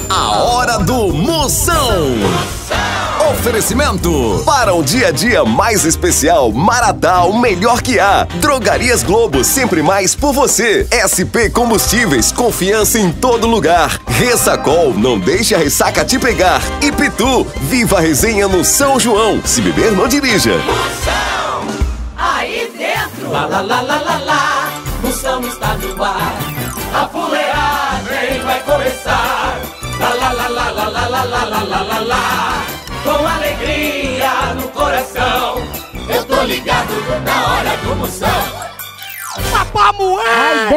A hora do Moção. Oferecimento. Para um dia a dia mais especial, Maratá, o melhor que há. Drogarias Globo, sempre mais por você. SP Combustíveis, confiança em todo lugar. Ressacol, não deixe a ressaca te pegar. E Pitu, viva a resenha no São João. Se beber, não dirija. Moção, aí dentro. Lá, lá, lá, lá, lá, lá. Moção está no ar. A fuleagem vai começar. Lá, lá, lá, lá, lá, lá, lá, lá, lá, lá, lá, lá. Com alegria no coração, eu tô ligado na hora do Moção. Papá Moé!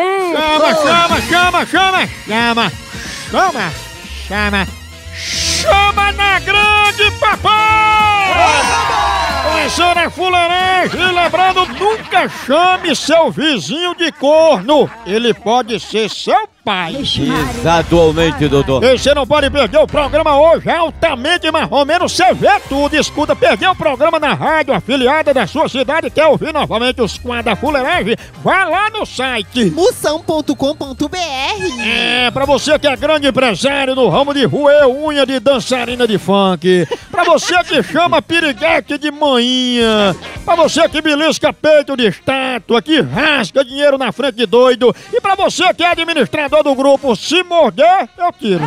Chama na grande, papai! Começando a fuleiragem, e lembrando, nunca chame seu vizinho de corno. Ele pode ser seu pai. Exatamente, doutor. E você não pode perder o programa hoje, altamente marromeno, você vê tudo, escuta, perdeu o programa na rádio afiliada da sua cidade, quer ouvir novamente os quadros da fuleiragem? Vai lá no site moção.com.br. Pra você que é grande empresário no ramo de roer unha de dançarina de funk, pra você que chama piriguete de manhinha, pra você que belisca peito de estátua, que rasga dinheiro na frente de doido, e pra você que é administrador do grupo Se Morder, eu tiro.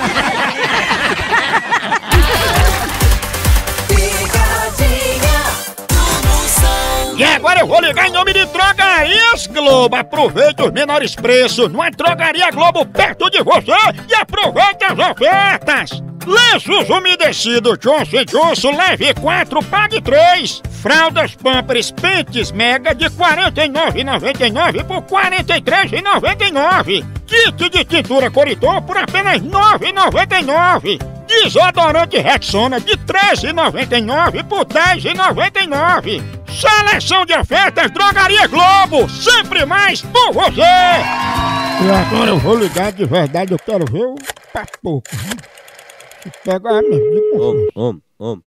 E agora eu vou ligar em nome de Drogarias Globo. Aproveite os menores preços numa Drogaria Globo perto de você e aproveite as ofertas. Lenços umedecidos Johnson & Johnson, leve 4, pague 3. Fraldas Pampers Pentes Mega de R$ 49,99 por R$ 43,99. Kit de tintura Coriton por apenas R$ 9,99. Desodorante Rexona de R$ 13,99 por R$ 10,99. Seleção de ofertas Drogaria Globo, sempre mais por você. E agora eu vou ligar de verdade, eu quero ver o papo. Se pegar mesmo.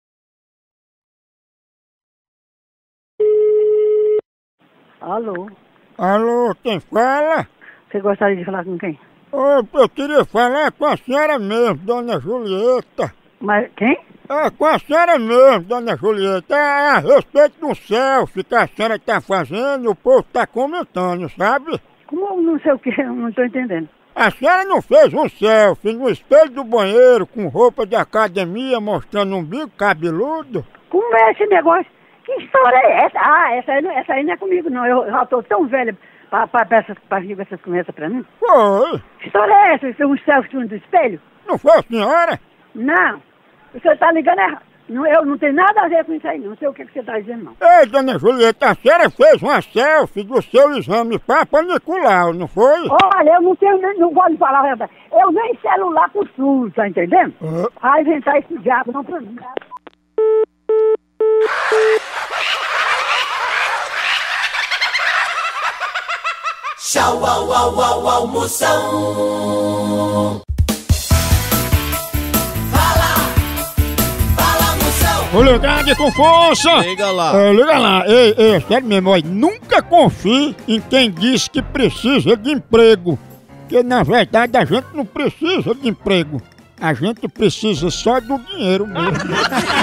Alô? Alô, quem fala? Você gostaria de falar com quem? Eu queria falar com a senhora mesmo, dona Julieta. Mas quem? Com a senhora mesmo, dona Julieta. A respeito do selfie que a senhora está fazendo, o povo está comentando, sabe? Como não sei o que, eu não estou entendendo. A senhora não fez um selfie no espelho do banheiro com roupa de academia mostrando um umbigo cabeludo? Como é esse negócio? Que história é essa? Ah, essa aí não é comigo não, eu já estou tão velha pra vir com essas conversas pra mim. Foi. Que história é essa? Você um selfie do espelho? Não foi a senhora? Não. Você tá ligando errado. Eu não tenho nada a ver com isso aí, não sei o que você tá dizendo, não. Ei, dona Julieta, a senhora fez uma selfie do seu exame Papa Nicolau, não foi? Olha, eu não gosto de falar a verdade. Eu nem celular com SUS, tá entendendo? Vai inventar esse diabo, não pra mim. Tchau, au, au, au, au, Moção. Vou ligar de com força! Liga lá. Liga lá. Ei, sério mesmo, olha, nunca confie em quem diz que precisa de emprego. Porque na verdade a gente não precisa de emprego. A gente precisa só do dinheiro mesmo.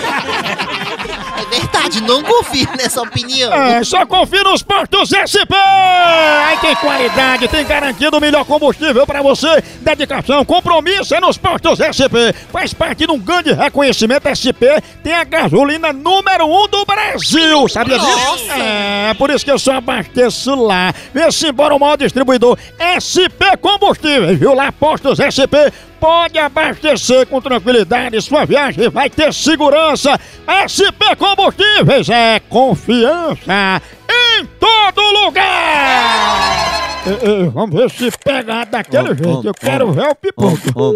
É verdade, não confio nessa opinião. Só confia nos postos SP! Aí tem qualidade, tem garantido o melhor combustível pra você. Dedicação, compromisso é nos postos SP. Faz parte de um grande reconhecimento. SP tem a gasolina número 1 do Brasil. Sabia disso? Por isso que eu só abasteço lá. Vê-se embora o maior distribuidor SP Combustíveis, viu lá? Postos SP. Pode abastecer com tranquilidade, sua viagem vai ter segurança. SP Combustíveis é confiança em todo lugar. Vamos ver se pegar daquele jeito. Eu quero ver o pipoco.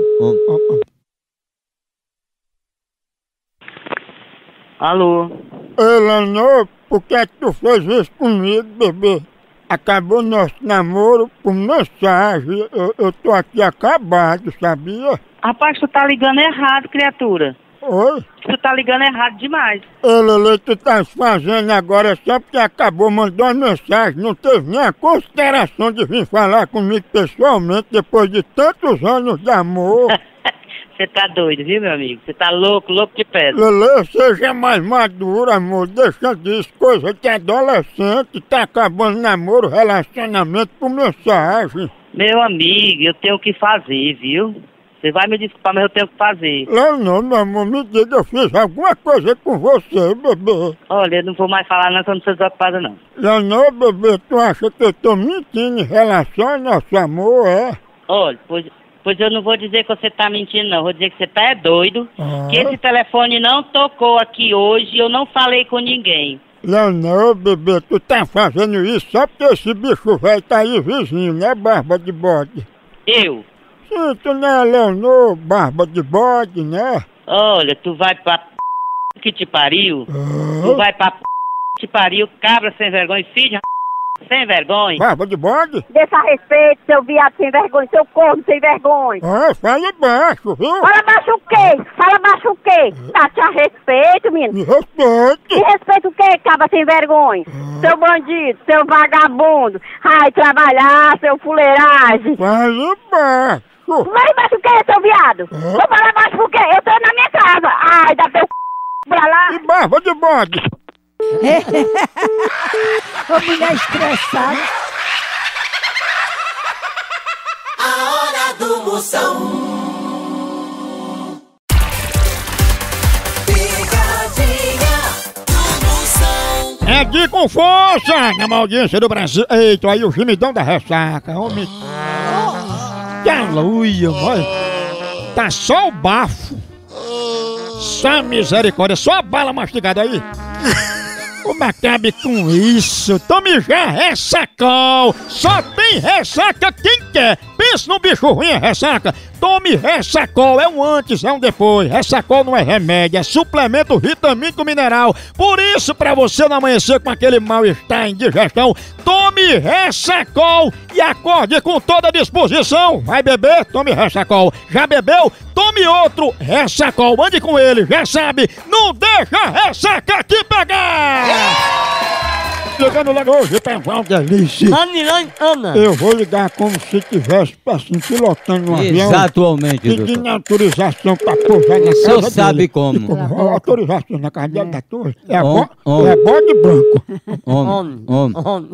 Alô? Elanô, por que tu fez isso comigo, bebê? Acabou nosso namoro por mensagem. Eu tô aqui acabado, sabia? Rapaz, tu tá ligando errado, criatura. Oi? Tu tá ligando errado demais. Lele, tu tá fazendo agora só porque acabou, mandou uma mensagem, não teve nem a consideração de vir falar comigo pessoalmente depois de tantos anos de amor. você tá doido, viu, meu amigo? Você tá louco de pedra. Lelê, seja mais madura, amor. Deixa disso, coisa de adolescente. Tá acabando namoro, relacionamento por mensagem. Meu amigo, eu tenho o que fazer, viu? Você vai me desculpar, mas eu tenho o que fazer. Não, meu amor, me diga, eu fiz alguma coisa com você, bebê. Olha, eu não vou mais falar não, que eu não sou desocupada, não. Não, bebê, tu acha que eu tô mentindo em relação ao nosso amor, é? Olha, pois eu não vou dizer que você tá mentindo, não. Vou dizer que você tá doido, que esse telefone não tocou aqui hoje e eu não falei com ninguém. Não, bebê, tu tá fazendo isso só porque esse bicho velho tá aí vizinho, né, barba de bode? Eu? Sim, tu não é Leonor, barba de bode, né? Olha, tu vai pra que te pariu. Tu vai pra que te pariu, cabra sem vergonha, filho sem vergonha. Barba de bode? Deixa a respeito, seu viado sem vergonha, seu corno sem vergonha. Fala baixo, viu? Fala baixo o quê? Fala baixo o quê? Tá te a respeito, menino. Me respeite. Que respeito o quê, caba sem vergonha? Seu bandido, seu vagabundo. Ai, trabalhar, seu fuleiragem. Fala baixo. Vai baixo o quê, seu viado? Vou falar baixo por quê? Eu tô na minha casa. Ai, dá teu pra lá. E barba de bode? Ô, mulher estressada. A hora do Moção. Picadinha do Moção. É de com força na audiência do Brasil. Eita, aí o gemidão da ressaca, homem. Que aleluia, mãe. Tá só o bafo. Só misericórdia, só a bala mastigada aí. Como acabe com isso? Tome já ressacol. Só tem ressaca quem quer. Pensa no bicho ruim, é ressaca. Tome Ressacol, é um antes, é um depois. Ressacol não é remédio, é suplemento vitamínico mineral. Por isso, pra você não amanhecer com aquele mal-estar, indigestão, tome Ressacol e acorde com toda a disposição. Vai beber? Tome Ressacol. Já bebeu? Tome outro Ressacol. Ande com ele, já sabe. Não deixa a ressaca te pegar! Chegando logo hoje pra uma delícia. Eu vou ligar como se tivesse assim, pilotando um avião. Exatamente, pedindo doutor. autorização pra pousar na casa O senhor dele. sabe como. Autorização na casa dele da torre. É bode branco. Homem.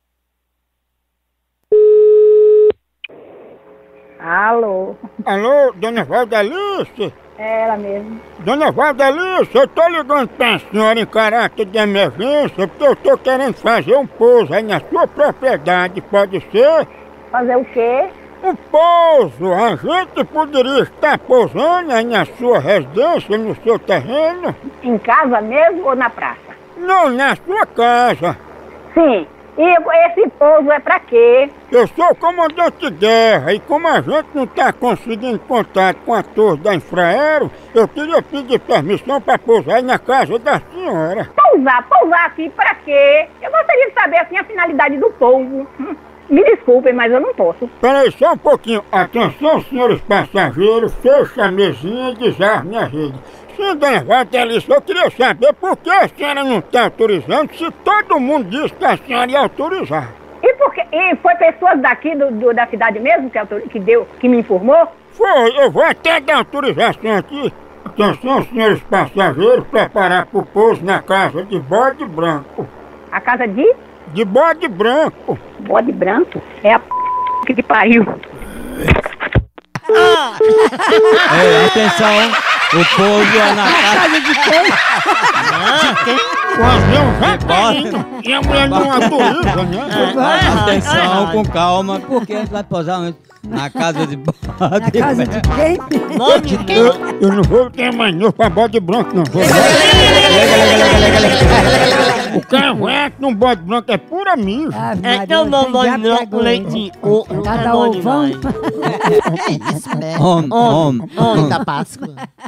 Alô? Alô, dona Valdelice? É ela mesmo. Dona Valdelice, eu tô ligando pra senhora em caráter de emergência porque eu tô querendo fazer um pouso aí na sua propriedade, pode ser? Fazer o quê? Um pouso, a gente poderia estar pousando aí na sua residência, no seu terreno? Em casa mesmo ou na praça? Não, na sua casa. Sim. E esse pouso é pra quê? Eu sou o comandante de guerra e como a gente não está conseguindo contato com a torre da Infraero, eu queria pedir permissão para pousar aí na casa da senhora. Pousar aqui pra quê? Eu gostaria de saber assim a finalidade do pouso. Me desculpem, mas eu não posso. Peraí, só um pouquinho. Atenção, senhores passageiros, fecha a mesinha e desarme a rede. Sim, dona Valdelice, eu queria saber por que a senhora não está autorizando se todo mundo disse que a senhora ia autorizar. E por quê? E foi pessoas daqui da cidade mesmo que me informou? Foi, eu vou até dar autorização aqui. Atenção, senhores passageiros, preparar para o pouso na casa de bode branco. A casa de? De bode branco. Bode branco? É a que pariu. Atenção, o povo é na casa de quem? O avião vai caindo e a mulher não autoriza, né? Atenção, com calma, porque a gente vai pousar na casa de bode. Na casa de quem? Eu não vou ter mais novo pra bode branco, não. O cavanhaque num bode branco é pura mijo. Então não bode com leitinho. Cada ovão. Homem da Páscoa.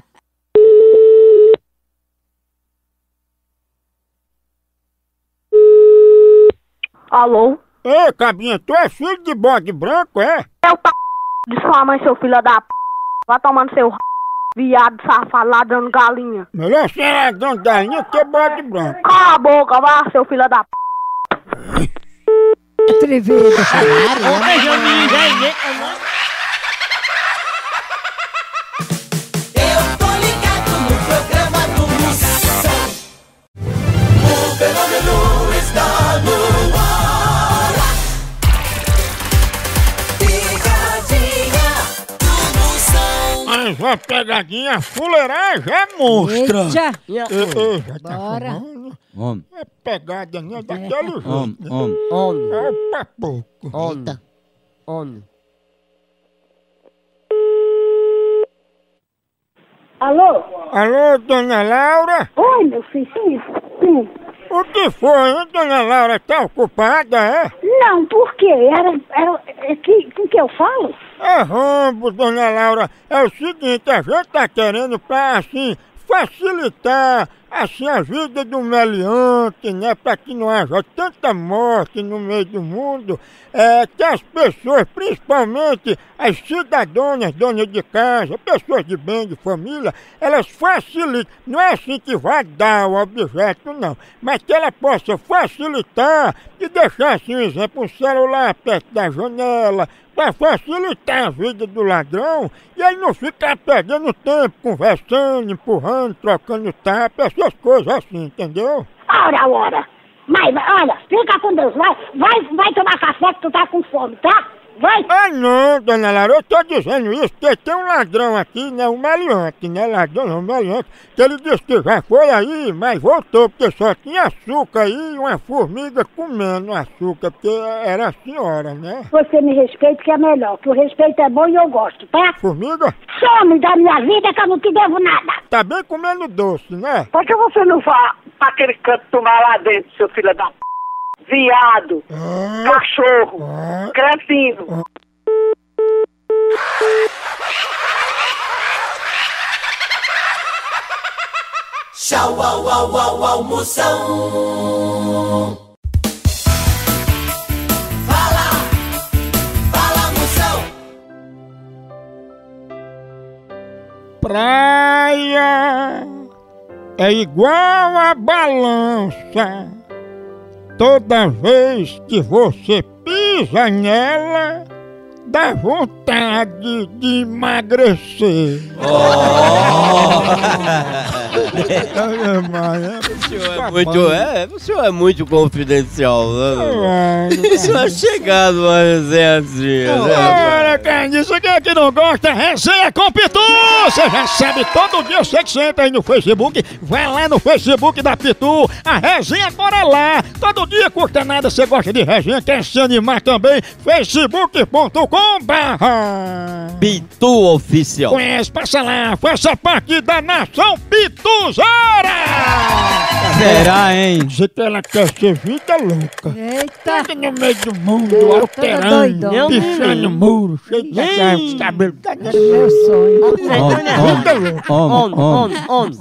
Alô? Ei, cabinha, tu é filho de bode branco, é? É o de sua mãe, seu filho da Vai tomando seu viado safado ladrão galinha. Melhor ser ladrão de galinha que bode branco. Cala a boca, vá, seu filho da Atrevido. mais uma pegadinha, fuleiragem é monstra. Eita. Já tá Bora. falando? Homem, É pegada, né? Daquele jeito, homem, né? homem. Homem. É pra pouco. Homem. Homem. Alô? Alô, dona Laura? Oi, meu filho, sim. Sim. O que foi, hein, dona Laura? Tá ocupada, é? Não, por quê? Com que eu falo? É rombo, dona Laura. É o seguinte, a gente tá querendo pra, assim, facilitar, assim, a vida do meliante, né? Pra que não haja tanta morte no meio do mundo. Que as pessoas, principalmente as cidadãs, donas de casa, pessoas de bem, de família, elas facilitam. Não é assim que vai dar o objeto, não. Mas que ela possa facilitar e deixar, assim, um exemplo, um celular perto da janela, para facilitar a vida do ladrão e ele não ficar perdendo tempo conversando, empurrando, trocando tapa, essas coisas assim, entendeu? Ora. Mas, olha, fica com Deus. Vai tomar café que tu tá com fome, tá? Vai. Ah não, dona Laura, eu tô dizendo isso porque tem um ladrão aqui, né, um meliante, né, ladrão não, um meliante, que ele disse que já foi aí, mas voltou porque só tinha açúcar aí e uma formiga comendo açúcar, porque era a senhora, né? Você me respeita que é melhor, que o respeito é bom e eu gosto, tá? Formiga? Some da minha vida que eu não te devo nada. Tá bem comendo doce, né? Por que você não vai pra aquele canto tomar lá dentro, seu filho da p... Viado, cachorro, cretino. Tchau, au, au, au, almoção. Fala, moção. Praia é igual a balança. Toda vez que você pisa nela, dá vontade de emagrecer. O senhor é muito confidencial, né? O senhor é chegado numa resenha assim, né? Olha, Carniça, quem é que não gosta? Resenha com Pitu! Você já sabe, todo dia você que senta aí no Facebook, vai lá no Facebook da Pitu, a resenha agora é lá. Todo dia custa nada, você gosta de resenha, quer se animar também, facebook.com/. Pitu Oficial. Conhece, passa lá, faça parte da nação Pituzara! Será, hein? Você que ela quer ser vida louca. Eita. Fica no meio do mundo, alterando, doidão. pichando muro, cheio de cabelo. Meu sonho. Homem.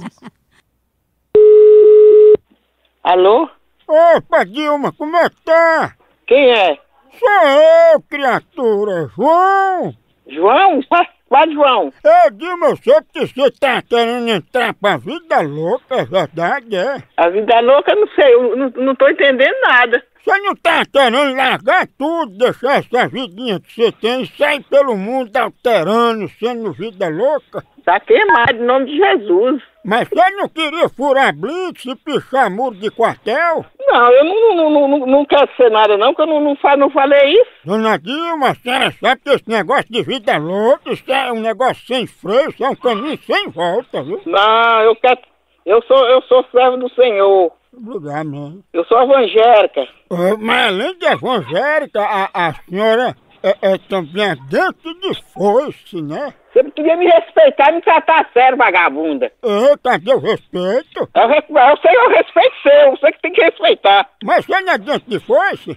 Alô? Opa, Dilma, como é que tá? Quem é? Sou eu, criatura, João. João? Qual João? Dilma, eu sei que você tá querendo entrar pra vida louca, é verdade, é? A vida louca, não sei, eu não tô entendendo nada. Você não tá querendo largar tudo, deixar essa vidinha que você tem e sair pelo mundo alterando, sendo vida louca? Tá queimado, em nome de Jesus. Mas você não queria furar blitz e pichar muro de quartel? Não, eu não quero ser nada não, que eu não falei isso. Dona Dilma, a senhora sabe que esse negócio de vida louca, isso é um negócio sem freio, isso é um caminho sem volta, viu? Não, eu sou servo do Senhor. Obrigado, mesmo. Eu sou evangélica. Mas além de evangélica, a senhora é também dentro de foice, né? Você podia me respeitar e me tratar sério, vagabunda. Cadê o respeito? Eu sei o respeito seu, você que tem que respeitar. Mas você não é dentro de foice?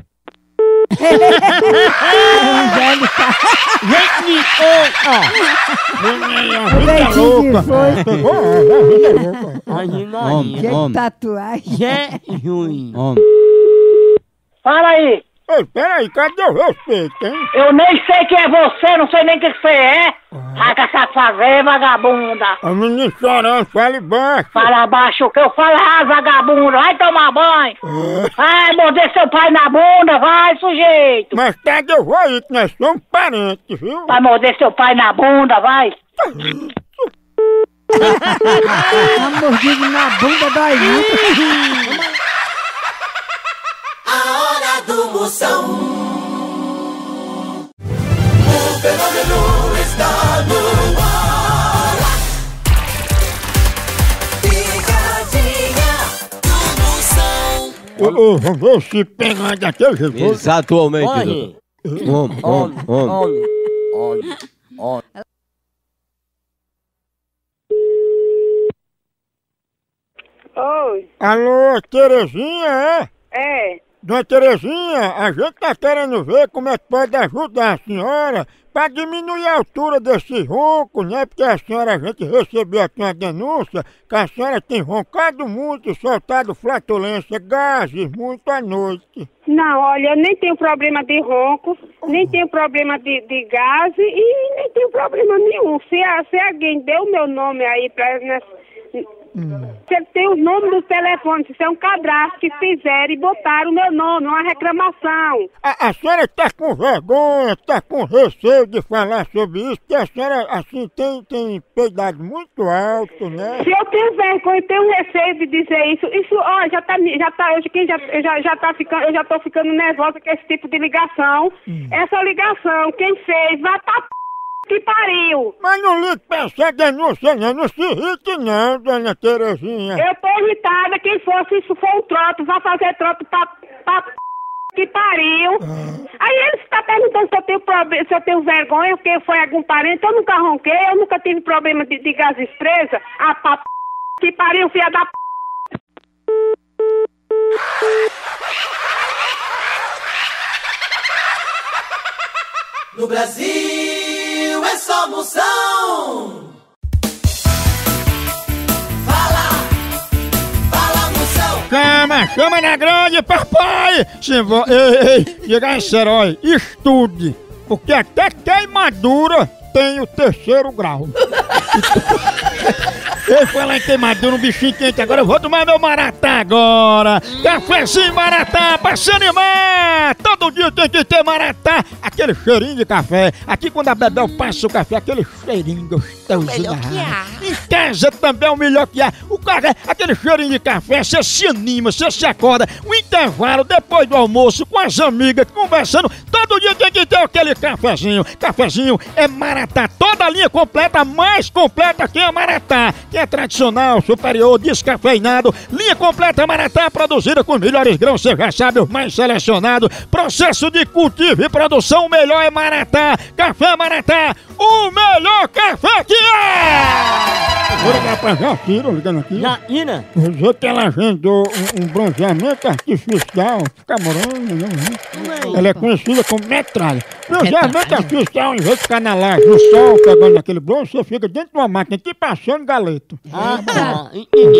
Vida louca! Gente, tatuagem. É ruim. Fala aí. Ei, peraí, cadê o respeito, hein? Eu nem sei quem é você, não sei nem quem você é. Raga safadeza, vagabunda. A menina chorando, fale baixo. Fala baixo o que eu falo, vagabunda. Vai tomar banho. Vai morder seu pai na bunda, vai, sujeito. Mas cadê eu vou aí, que nós somos parentes, viu? Vai morder seu pai na bunda, vai. Tá mordido na bunda dói muito. A hora do Moção. O fenômeno está no ar. Vamos ver se pegar daquele jeito. Exatamente. Oi, Alô, Terezinha, é? é. Dona Terezinha, a gente tá querendo ver como é que pode ajudar a senhora para diminuir a altura desse ronco, né? Porque a gente recebeu aqui uma denúncia que a senhora tem roncado muito, soltado flatulência, gases muito à noite. Não, olha, eu nem tenho problema de ronco, nem tenho problema de gás e nem tenho problema nenhum. Se alguém deu o meu nome aí pra... Você tem o nome do telefone, se é um cadastro que fizeram e botaram o meu nome, uma reclamação. A senhora tá com vergonha, tá com receio de falar sobre isso, porque a senhora, assim, tem peidado muito alto, né? Se eu tenho vergonha, tenho receio de dizer isso, ó, eu já tô ficando nervosa com esse tipo de ligação. Essa ligação, quem fez, vai pra que pariu! Mas não ligue pra essa denúncia não se irrite não, dona Terezinha. Eu tô irritada, quem fosse, isso for um trote, vai fazer trote pra que pariu. Aí ele está perguntando se eu tenho vergonha, porque foi algum parente, eu nunca ronquei, eu nunca tive problema de gases presa. Que pariu, filha da No Brasil é só Moção. Fala Moção. Chama na grande, papai. Ei, diga a esse herói, estude, porque até queimadura tem o 3º grau. Eu falo em queimadura, um bichinho quente, agora eu vou tomar meu maratá agora. Cafézinho maratá, pra se animar. Todo dia tem que ter maratá. Aquele cheirinho de café. Aqui quando a Bebel passa o café, aquele cheirinho gostoso. Melhor que há. Em casa também é o melhor que há. O cara, aquele cheirinho de café, você se anima, você se acorda. O intervalo, depois do almoço, com as amigas, conversando. Todo dia tem que ter aquele cafezinho. Cafezinho é maratá. Toda a linha completa, mais completa que a maratá. Que é tradicional, superior, descafeinado. Linha completa maratá, produzida com os melhores grãos, você já sabe, os mais selecionados. Processo de cultivo e produção, o melhor é maratá. Café maratá, o melhor café que é! Vou ligar pra Jacira, ligando aqui. Jaina? Dizer que ela agendou um bronzeamento artificial. Fica morando, não. Ela é conhecida como metralha. Bronzeamento artificial, em vez de ficar na laje, no sol, pegando aquele bronze, você fica dentro de uma máquina, tipo passando galeto. Ah, tá.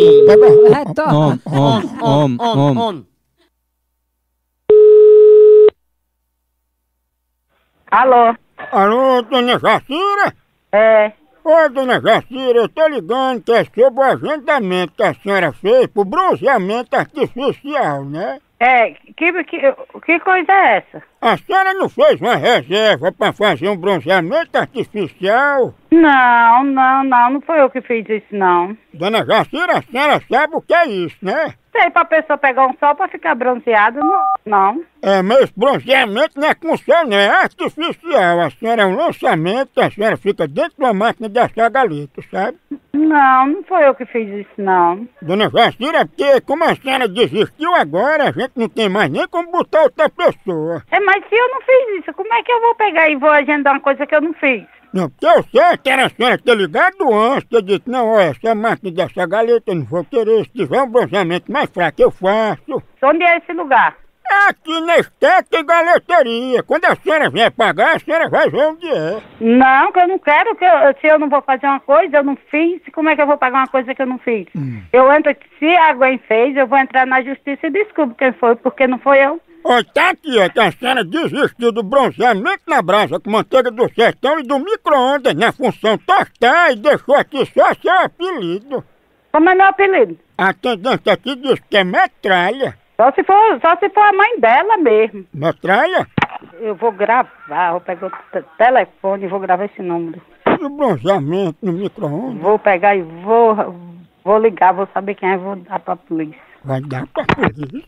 Alô? Alô, dona Jacira? É. Ô, dona Jacira, eu tô ligando que é sobre o agendamento que a senhora fez pro bronzeamento artificial, né? É, que coisa é essa? A senhora não fez uma reserva pra fazer um bronzeamento artificial? Não foi eu que fiz isso, não. Dona Jacira, a senhora sabe o que é isso, né? Sei, pra pessoa pegar um sol pra ficar bronzeado, não. É, mas bronzeamento não é com sol, não, é artificial. A senhora é um lançamento, a senhora fica dentro de uma máquina de assar galeta, sabe? Não foi eu que fiz isso, não. Dona Jacira, porque como a senhora desistiu agora, a gente não tem mais nem como botar outra pessoa. É, mas se eu não fiz isso, como é que eu vou pegar e vou agendar uma coisa que eu não fiz? Não, porque eu sei que era a senhora ter ligado antes, ter dito, não, olha, essa máquina dessa galeta eu não vou querer, se tiver um bronzeamento mais fraco eu faço. Onde é esse lugar? Aqui na Estética e Galeteria. Quando a senhora vier pagar, a senhora vai ver onde é. Não, que eu não quero, se eu não vou fazer uma coisa, eu não fiz, como é que eu vou pagar uma coisa que eu não fiz? Eu entro, se alguém fez, eu vou entrar na justiça e descubro quem foi, porque não foi eu. Olha, tá aqui, é que a senhora desistiu do bronzeamento na brasa com manteiga do sertão e do micro-ondas na função tostar e deixou aqui só seu apelido. Como é meu apelido? A atendente aqui diz que é metralha. Só se for a mãe dela mesmo. Metralha? Eu vou gravar, vou pegar o telefone e vou gravar esse número. No bronzeamento, no micro-ondas. Vou pegar e vou ligar, vou saber quem é e vou dar pra polícia. Vai dar pra polícia?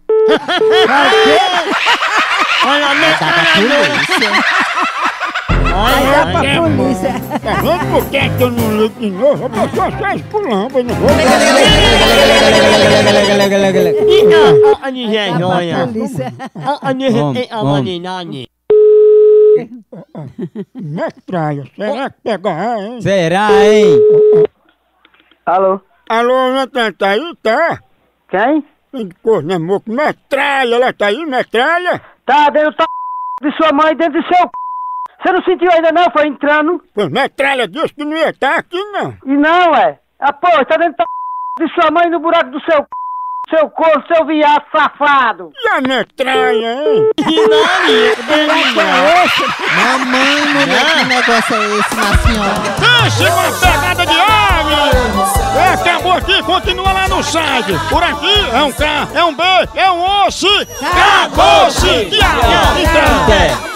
Olha a polícia. polícia. Tá vendo por que eu não ligo de novo? A pessoa só esculamba, eu não vou. Metralha, será que pega, hein? Será, hein? Alô? Alô, Natan, tá aí, tá? Quem? Tem de cor, né, moço? Metralha, ela tá aí, metralha? Tá dentro de sua mãe, dentro do seu Você não sentiu ainda não? Foi entrando. Pois metralha disse que não ia estar aqui, não. E não, Ah, pô, tá dentro de sua mãe no buraco do seu corpo, seu viado safado. E a metralha, hein? Mamãe, mulher, que negócio é esse, minha senhora? Pense uma pegada de ave! Acabou aqui, continua lá no site. Por aqui é um K, é um B, é um osso. Acabou-se! Tchau!